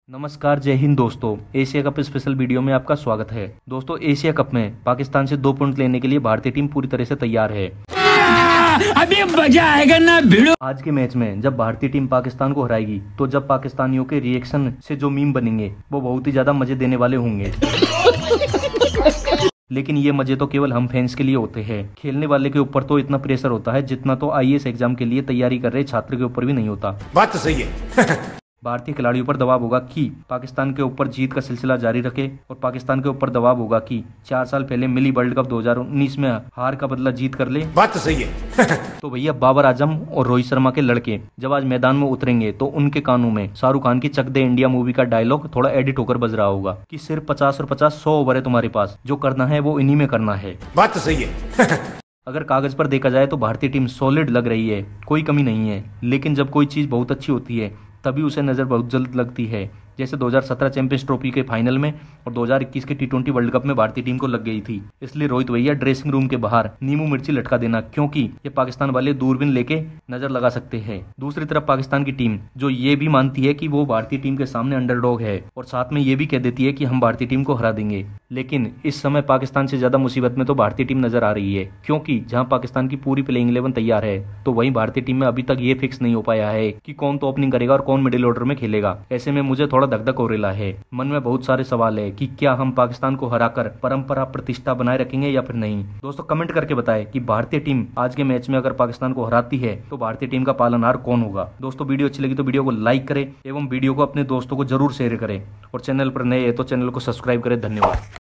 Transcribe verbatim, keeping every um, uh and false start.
नमस्कार, जय हिंद दोस्तों। एशिया कप स्पेशल वीडियो में आपका स्वागत है। दोस्तों, एशिया कप में पाकिस्तान से दो पॉइंट लेने के लिए भारतीय टीम पूरी तरह से तैयार है। अभी मजा आएगा ना भिड़ो। आज के मैच में जब भारतीय टीम पाकिस्तान को हराएगी तो जब पाकिस्तानियों के रिएक्शन से जो मीम बनेंगे वो बहुत ही ज्यादा मजे देने वाले होंगे। लेकिन ये मजे तो केवल हम फैंस के लिए होते हैं। खेलने वाले के ऊपर तो इतना प्रेशर होता है जितना तो आई ए एस एग्जाम के लिए तैयारी कर रहे छात्र के ऊपर भी नहीं होता। बात तो सही है। भारतीय खिलाड़ियों पर दबाव होगा कि पाकिस्तान के ऊपर जीत का सिलसिला जारी रखे और पाकिस्तान के ऊपर दबाव होगा कि चार साल पहले मिली वर्ल्ड कप दो हज़ार उन्नीस में हार का बदला जीत कर ले। बात तो सही है। तो भैया बाबर आजम और रोहित शर्मा के लड़के जब आज मैदान में उतरेंगे तो उनके कानों में शाहरुख खान की चक दे इंडिया मूवी का डायलॉग थोड़ा एडिट होकर बज रहा होगा कि सिर्फ पचास और पचास सौ ओवर है तुम्हारे पास, जो करना है वो इन्हीं में करना है। बात तो सही है। अगर कागज पर देखा जाए तो भारतीय टीम सॉलिड लग रही है, कोई कमी नहीं है। लेकिन जब कोई चीज बहुत अच्छी होती है तभी उसे नजर बहुत जल्द लगती है, जैसे दो हज़ार सत्रह चैंपियंस ट्रॉफी के फाइनल में और दो हज़ार इक्कीस के टी ट्वेंटी वर्ल्ड कप में भारतीय टीम को लग गई थी। इसलिए रोहित भैया ड्रेसिंग रूम के बाहर नींबू मिर्ची लटका देना, क्योंकि ये पाकिस्तान वाले दूरबीन लेके नजर लगा सकते हैं। दूसरी तरफ पाकिस्तान की टीम जो ये भी मानती है कि वो भारतीय टीम के सामने अंडरडॉग है और साथ में ये भी कह देती है कि हम भारतीय टीम को हरा देंगे। लेकिन इस समय पाकिस्तान से ज्यादा मुसीबत में तो भारतीय टीम नजर आ रही है, क्योंकि जहां पाकिस्तान की पूरी प्लेइंग इलेवन तैयार है तो वहीं भारतीय टीम में अभी तक ये फिक्स नहीं हो पाया है कि कौन तो ओपनिंग करेगा और कौन मिडिल ऑर्डर में खेलेगा। ऐसे में मुझे थोड़ा धक धक हो रहा है। मन में बहुत सारे सवाल है कि क्या हम पाकिस्तान को हराकर परंपरा प्रतिष्ठा बनाए रखेंगे या फिर नहीं। दोस्तों, कमेंट करके बताएं कि भारतीय टीम आज के मैच में अगर पाकिस्तान को हराती है तो भारतीय टीम का पालनहार कौन होगा। दोस्तों, वीडियो अच्छी लगी तो वीडियो को लाइक करें एवं वीडियो को अपने दोस्तों को जरूर शेयर करें और चैनल पर नए हैं तो चैनल को सब्सक्राइब करें। धन्यवाद।